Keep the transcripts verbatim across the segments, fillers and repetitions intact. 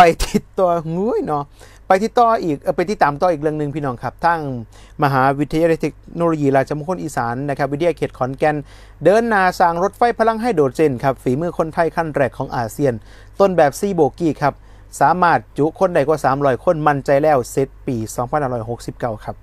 ไปติดต่องุ้ยเนาะไปที่ต่ออีกเออไปที่ตามต่ออีกเรื่องหนึ่งพี่น้องครับทั้งมหาวิทยาลัยเทคโนโลยีราชมงคลอีสานนะครับวิทยาเขตขอนแก่นเดินหน้าสร้างรถไฟพลังไฮโดรเจนครับฝีมือคนไทยขั้นแรกของอาเซียนต้นแบบซีโบกี้ครับสามารถจุคนได้กว่าสามร้อยคนมั่นใจแล้วเสร็จปีสองพันห้าร้อยหกสิบเก้าครับ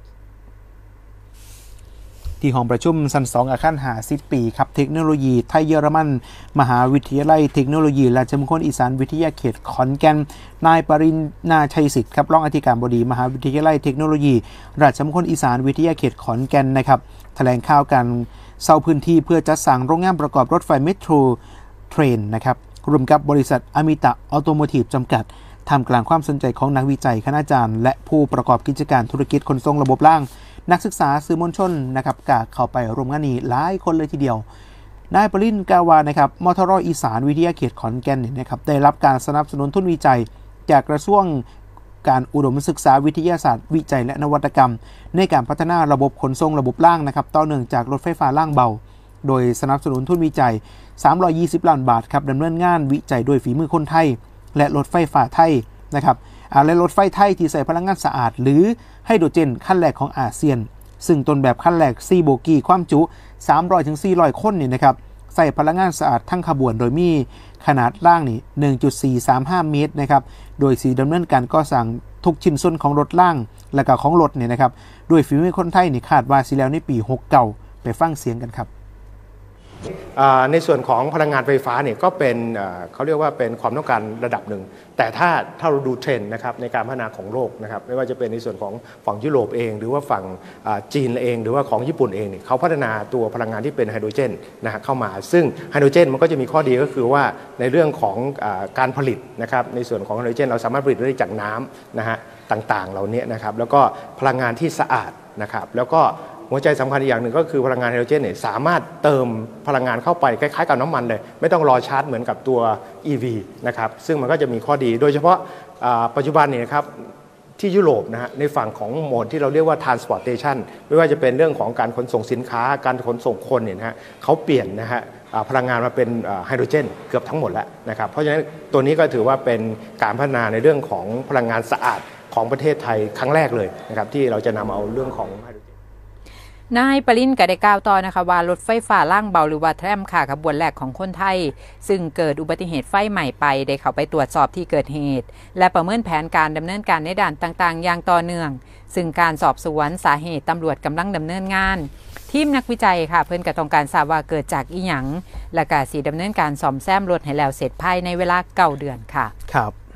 ที่ห้องประชุมชั้นสองอาคารห้าสิบปีครับเทคโนโลยีไทยเยอรมันมหาวิทยาลัยเทคโนโลยีราชมงคลอีสานวิทยาเขตขอนแก่นนายปริญญาชัยสิทธิ์ครับรองอธิการบดีมหาวิทยาลัยเทคโนโลยีราชมงคลอีสานวิทยาเขตขอนแก่นนะครับแถลงข่าวการเซาพื้นที่เพื่อจัดสร้างโรงงานประกอบรถไฟเมโทรเทรนนะครับรวมกับบริษัทอมิตะออโตโมทีฟจำกัดท่ามกลางความสนใจของนักวิจัยคณาจารย์และผู้ประกอบกิจการธุรกิจขนส่งระบบรางนักศึกษาสื่อมวลชนนะครับกาเข้าไปร่วมงานนี้หลายคนเลยทีเดียวนายปริญญากาวานะครับมทรอีสานวิทยาเขตขอนแก่นนะครับได้รับการสนับสนุนทุนวิจัยจากกระทรวงการอุดมศึกษาวิทยาศาสตร์วิจัยและนวัตกรรมในการพัฒนาระบบขนส่งระบบรางนะครับต่อเนื่องจากรถไฟฟ้าล่างเบาโดยสนับสนุนทุนวิจัยสามร้อยยี่สิบล้านบาทครับดำเนินงานวิจัยโดยฝีมือคนไทยและรถไฟฟ้าไทยนะครับและรถไฟไทยที่ใส่พลังงานสะอาดหรือไฮโดรเจนขั้นแรกของอาเซียนซึ่งต้นแบบขั้นแรกซีโบกี้ความจุ สามร้อยถึงสี่ร้อย คนนี่นะครับใส่พลังงานสะอาดทั้งขบวนโดยมีขนาดล่างนี่ หนึ่งจุดสี่สามห้า เมตรนะครับโดยสีดำเนินการก่อสร้างทุกชิ้นส่วนของรถล่างและก็ของรถเนี่ยนะครับโดยฝีมือคนไทยนี่คาดว่าสิแล้วในปีหกสิบเก้าไปฟังเสียงกันครับในส่วนของพลังงานไฟฟ้าเนี่ยก็เป็นเขาเรียกว่าเป็นความต้องการระดับหนึ่งแต่ถ้าถ้าเราดูเทรนด์นะครับในการพัฒนาของโลกนะครับไม่ว่าจะเป็นในส่วนของฝั่งยุโรปเองหรือว่าฝั่งจีนเองหรือว่าของญี่ปุ่นเองเนี่ยเขาพัฒนาตัวพลังงานที่เป็นไฮโดรเจนนะฮะเข้ามาซึ่งไฮโดรเจนมันก็จะมีข้อดีก็คือว่าในเรื่องของการผลิตนะครับในส่วนของไฮโดรเจนเราสามารถผลิตได้จากน้ำนะฮะต่างๆเหล่านี้นะครับแล้วก็พลังงานที่สะอาดนะครับแล้วก็หัวใจสำคัญอีกอย่างหนึ่งก็คือพลังงานไฮโดรเจนเนี่ยสามารถเติมพลังงานเข้าไปคล้ายๆกับน้ำมันเลยไม่ต้องรอชาร์จเหมือนกับตัว อี วี นะครับซึ่งมันก็จะมีข้อดีโดยเฉพาะปัจจุบันเนี่ยครับที่ยุโรปนะฮะในฝั่งของโหมดที่เราเรียกว่า transportation ไม่ว่าจะเป็นเรื่องของการขนส่งสินค้าการขนส่งคนเนี่ยนะฮะเขาเปลี่ยนนะฮะพลังงานมาเป็นไฮโดรเจนเกือบทั้งหมดแล้วนะครับเพราะฉะนั้นตัวนี้ก็ถือว่าเป็นการพัฒนาในเรื่องของพลังงานสะอาดของประเทศไทยครั้งแรกเลยนะครับที่เราจะนำเอาเรื่องของนายปริญญาก็ได้กล่าวต่อนะคะว่ารถไฟฟ้าล่างเบาหรือว่าแทรมค่ะขบวนแรกของคนไทยซึ่งเกิดอุบัติเหตุไฟใหม่ไปได้เข้าไปตรวจสอบที่เกิดเหตุและประเมินแผนการดำเนินการในด่านต่างๆอย่างต่อเนื่องซึ่งการสอบสวนสาเหตุตำรวจกำลังดำเนินงานทีมนักวิจัยค่ะเพิ่นก็ต้องการทราบว่าเกิดจากอีหยังและก็สิดำเนินการซ่อมแซมรถให้แล้วเสร็จภายในเวลาเก้าเดือนค่ะครับ